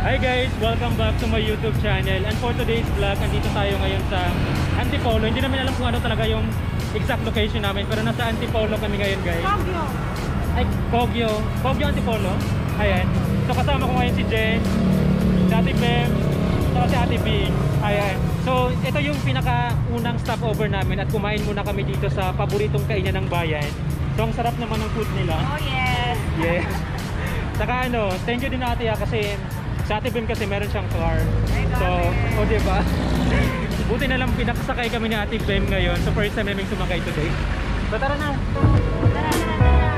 Hi guys! Welcome back to my YouTube channel. And for today's vlog, andito tayo ngayon sa Antipolo. Hindi namin alam kung ano talaga yung exact location namin, pero nasa Antipolo kami ngayon guys. Kogyo! Ay, Kogyo. Kogyo Antipolo. Ayan. So kasama ko ngayon si Jen, si Ate Bem, at si Ate Bing. Ayan. So ito yung pinakaunang stopover namin at kumain muna kami dito sa paboritong kainan ng bayan. So ang sarap naman ng food nila. Oh yes! Yes. Saka ano, thank you din Ate kasi sa Ate Bim kasi meron siyang car. So, o diba? Buti na lang pinakasakay kami ni Ate Bim ngayon. So first time namin sumakay today. So tara na! Tara, tara, tara!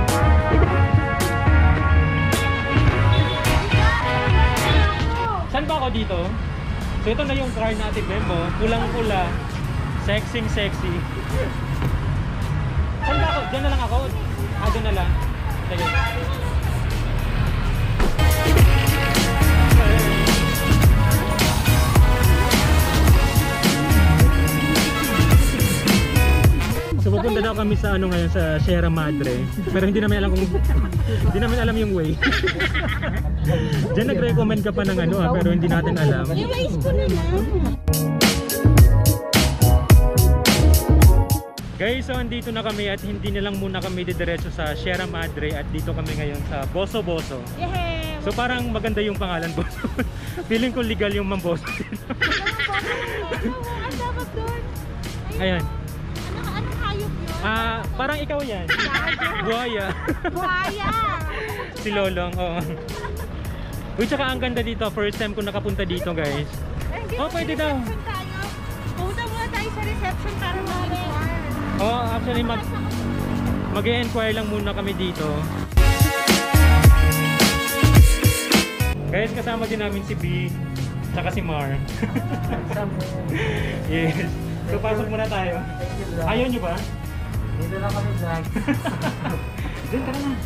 Saan ba ako dito? So ito na yung car na Ate Bim mo. Pulang-pula. Sexy. Saan ba ako? Diyan na lang ako? Diyan na lang. Sige. So pupunta daw kami sa ano ngayon sa Sierra Madre. Pero hindi namin alam yung way. Diyan nag-recommend ka pa ng ano pero hindi natin alam. I-waste ko na lang. Guys, so andito na kami at hindi na lang muna kami didiretso sa Sierra Madre at dito kami ngayon sa Boso Boso. Yeah! So parang maganda yung pangalan Boso. Feeling ko legal yung Mamboso. Ang dapat doon. Ayan. Anong hayop yun? Parang ikaw yan. Buhaya. Buhaya! Si Lolong, oo. Uy, tsaka ang ganda dito. First time ko nakapunta dito, guys. Oh, pwede daw. Punta muna tayo sa reception para mag-inquire. Oh, actually mag-e-enquire lang muna kami dito. Guys, kasama din namin si B tsaka si Mar. Yes. So pasok muna tayo. Ayaw nyo ba? Dito lang kami vlog. Diyan, tara na.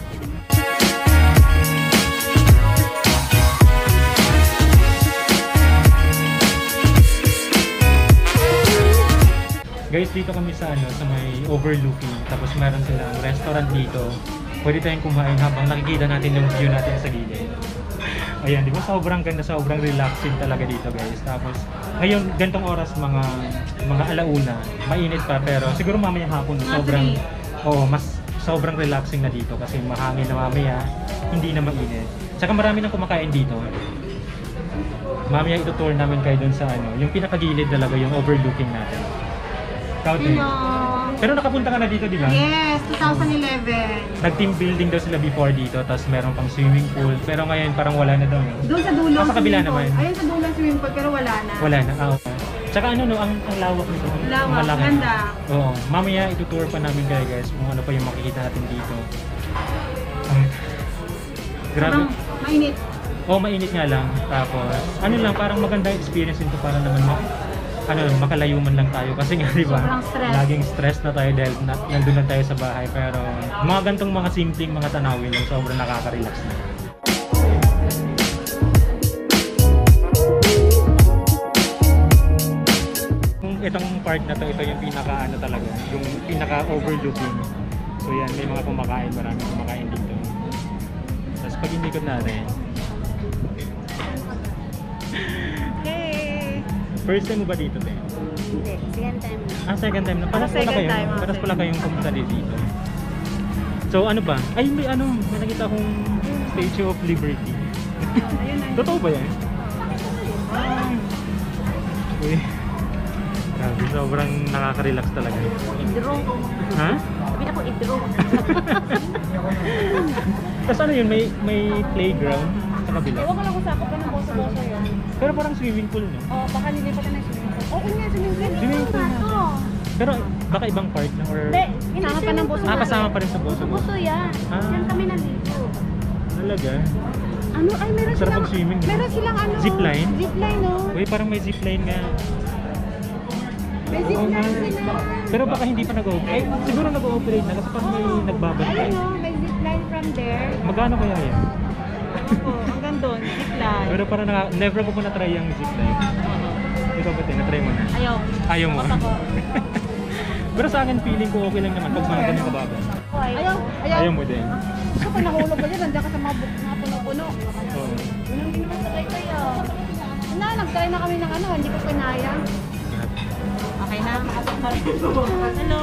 Guys, dito kami sa sa may overlooking. Tapos meron silang restaurant dito. Pwede tayong kumain habang nakikita natin yung view natin sa gilid. Ayan, di ba? Sobrang ganda, sobrang relaxing talaga dito, guys. Tapos ngayon, gantong oras mga alauna. Mainit pa pero siguro mamayang hapon sobrang relaxing na dito kasi mahangin na mamaya, hindi na mainit. Tsaka marami nang kumakain dito. Mamaya itutour namin kayo dun sa yung pinakagilid talaga, yung overlooking natin. Pero nakapunta ka na dito, di ba? Yes, 2011. Nag-team building daw sila before dito, tapos meron pang swimming pool. Pero ngayon parang wala na daw. Doon sa dulo. Sa kabila naman. Ayun sa dulo swimming pool, pero wala na. Wala na. Okay. Tsaka ang lawak nito. Lawak, Malaki. ganda. Oo. Mamaya itutour pa namin kayo guys kung ano pa yung makikita natin dito. Grabe. Mainit. Mainit nga lang. Tapos, lang, parang maganda experience nito para naman makalayo man lang tayo kasi nga diba Sobrang stress. laging stress na tayo dahil nandun lang tayo sa bahay, pero mga gantong mga simpleng mga tanawin yung sobrang nakaka-relax na. Itong part na to, ito yung pinaka talaga, yung pinaka overlooking. So yan, may mga kumakain, maraming kumakain dito. Tapos pag inikot natin, first time mo ba dito, Te? Hindi, second time na. Second time na. Paras pala kayong pumunta dito. So ano ba? Ay, may nakita akong Statue of Liberty. Ayun na. Totoo ba yan? Uy. Grabe, sobrang nakaka-relax talaga. Idro. Ha? Sabi na po, idro. Tapos ano yun, may playground sa kabila. Ewan ko lang kung sakop pa ng boso-boso yun. Pero parang swimming pool, no? Oo, baka nilipatan ng swimming pool. Oo nga, swimming pool. Swimming pool na. Pero baka ibang part lang or... Hindi, kasama pa ng boso. kasama pa rin sa boso. Boso yan. Yan kami nandito. Talaga? Ay meron Sarap silang... mag-swimming, no? Meron silang Zipline? Zipline, no? Uy, parang may zipline nga. May zipline sila. Pero baka hindi pa nag-operate. Siguro nag-ooperate na kasi parang may nagbabantay. Ayun, no? May zipline from there. Magkano kaya yan? Oo, hanggang doon, zipline. Pero parang never ko pa na-try yung zipline. Ikaw ba, na-try mo na? Ayaw. Ayaw mo? Takot ako. Pero sa akin, feeling ko okay lang naman pag mga ganun kababa. Ayaw. Ayaw mo din. So, pag nahulog ka dyan, nandiyan ka sa mga puno-puno. Oo. Ganun din naman sa kaya. Nag-try na kami ng ano, hindi ko pinaya. Okay na? Hello!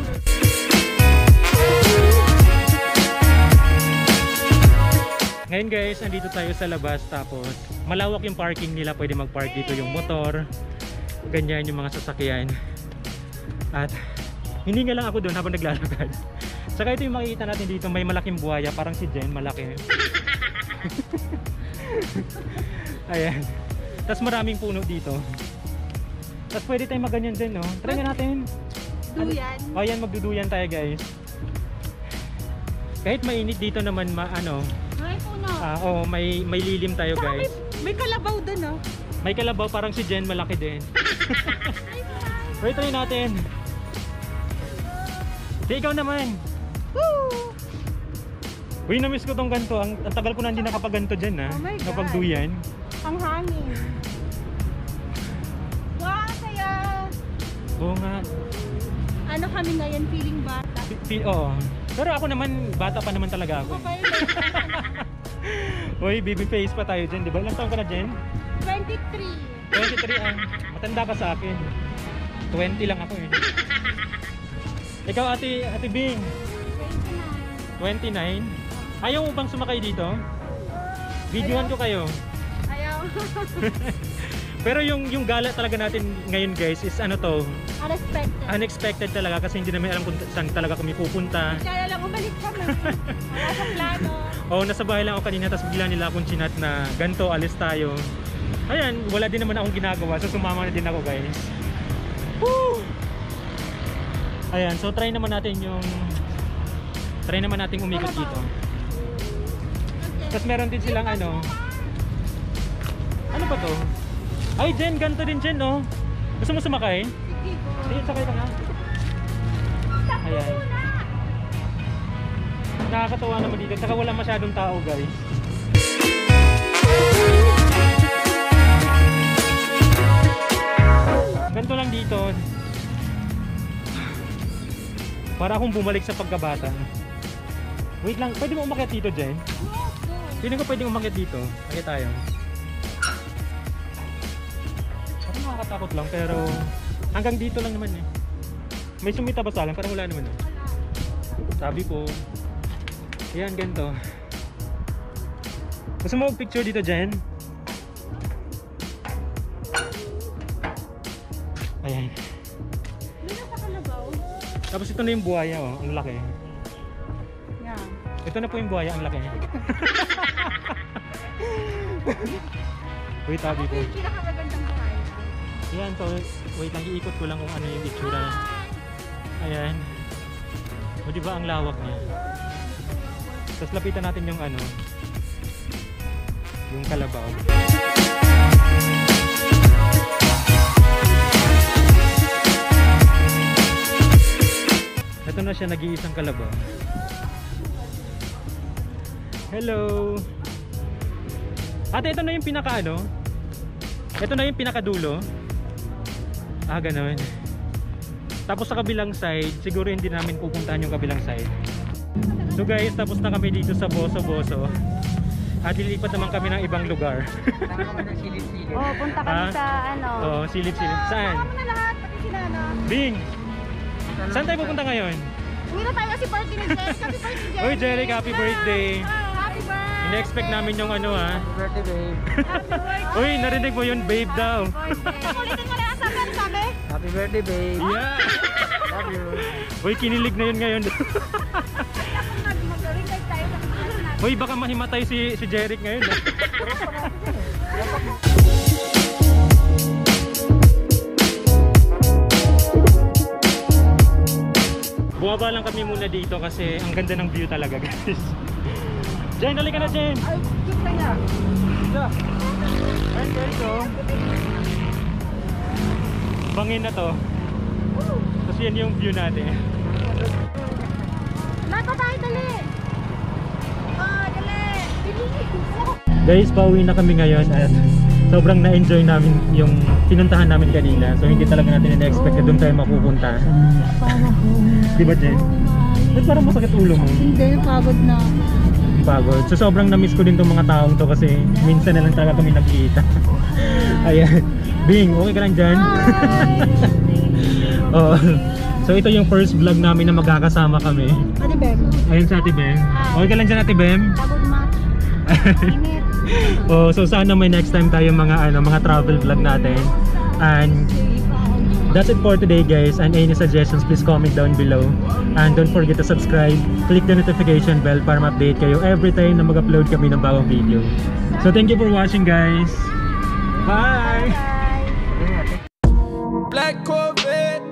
Ngayon guys, andito tayo sa labas tapos malawak yung parking nila. Pwede mag-park dito yung motor. Ganyan yung mga sasakyan. At hindi nga lang ako doon habang naglalakad. Saka ito yung makikita natin dito, may malaking buhaya. Parang si Jen, malaki. Ayan. Tapos maraming puno dito. Tapos pwede tayong maganyan din, no? Try nga natin. Duyan. O yan, magduduyan tayo guys. Kahit mainit dito naman, Ay, puno. Oo, may lilim tayo Saka guys. may kalabaw dun, oh. May kalabaw, parang si Jen, malaki din. Wait, try natin. Di, ikaw naman. Woo! Uy, na-miss ko tong ganito. Ang tagal ko na hindi nakapaganto dyan, ha? Oh my God. Kapag duyan. Ang hangin. Wow, saya! Oo nga. Ano kami ngayon, feeling bata. Oo. Pero ako naman, bata pa naman talaga ako. Okay, Uy, baby face pa tayo dyan, di ba? Ilang taon ka na, Jen? 23. 23 ang matanda ka sa akin. 20 lang ako eh. Ikaw ate Bing, 29. Ayaw mo bang sumakay dito? Videoan ko kayo. Ayaw. Pero yung gala talaga natin ngayon guys is ano to? Unexpected. Unexpected talaga kasi hindi namin alam kung saan talaga kami pupunta. Kaya lang umalik kami. Wala sa plano. Oo, nasa bahay lang ako kanina tapos bigla nila akong chinat na ganto, alis tayo. Ayan, wala din naman akong ginagawa so sumama na din ako guys. Woo! Ayan, so try naman natin umikot dito. Tapos meron din silang ano ba to? Ay Jen, ganito din Jen, no? Gusto mo sumakay? Sige, sakay ka nga. Ayan. Nakakatawa naman dito, saka wala masyadong tao guys. Ganito lang dito. Para akong bumalik sa pagkabata. Wait lang, pwede mo umakyat dito, Jen? Hindi ko pwedeng umakyat dito. Akit tayo. Ako nakakatakot lang, pero hanggang dito lang naman eh. May sumita ba sa alam? Parang wala naman eh. Sabi po. Ayan, ganito. Gusto mo mag-picture dito, Jen? Ayan. Tapos ito na yung buhaya, oh, ang laki. Yeah. Ito na po yung buhaya, ang laki. Wait, tabi ko. Yung pinakamagandang buhay. Ayan, so wait lang, iikot ko lang kung ano yung itsura. Ayan. O diba ang lawak niya? Tapos lapitan natin yung ano, yung kalabaw. Ito na siya, nag-iisang kalabaw. Hello! Ate, ito na yung pinaka ano? Ito na yung pinakadulo. Ah, ganun. Tapos sa kabilang side, siguro hindi namin pupuntahan yung kabilang side. So guys, tapos na kami dito sa Boso-Boso. At lilipat naman kami ng ibang lugar. Tama kami ng silid-silid. Oh, punta kami sa ano. Oo, silip-silip. Saan? Kasama na lahat, pati si Nana. Bing! Saan tayo pupunta ngayon? Uwi na tayo kasi birthday ni Jeric. Happy birthday, Jeric. Uy, Jeric, happy birthday! Happy birthday! Ina-expect namin yung ano ha. Happy birthday, babe. Happy birthday! Uy, narinig mo yun, babe daw. Ulitin mo na ang sabi, ano sabi? Happy birthday, babe. Yeah! Love you. Uy, kinilig na yun ngayon. Mag-ring light tayo sa class natin. Uy, baka mahimatay si Jeric ngayon. Bumaba lang kami muna dito kasi ang ganda ng view talaga guys. Jen, dali ka na Jen! Ay, cute na niya. Ayan guys, oh. Bangin na to. Kasi yan yung view natin. Nata tayo, dali. Oh, dali. Guys, pauwi na kami ngayon at sobrang na-enjoy namin yung pinuntahan namin kanina. So hindi talaga natin na-expect na doon tayo mapupunta. Diba Jen? Ba't parang masakit ulo mo? Hindi, pagod na ako. Pagod. So sobrang na-miss ko din tong mga taong to kasi minsan na lang talaga kami nagkikita. Ayan. Bing, okay ka lang dyan? Oo. So ito yung first vlog namin na magkakasama kami. Ate Bem. Ayun sa Ate Bem. Okay ka lang dyan, Ate Bem? Pagod ma. Init. Oh, so sana may next time tayo mga mga travel vlog natin. And that's it for today, guys. And any suggestions, please comment down below. And don't forget to subscribe. Click the notification bell para ma-update kayo every time na mag-upload kami ng bagong video. So thank you for watching, guys. Bye! Bye. Black Corvette.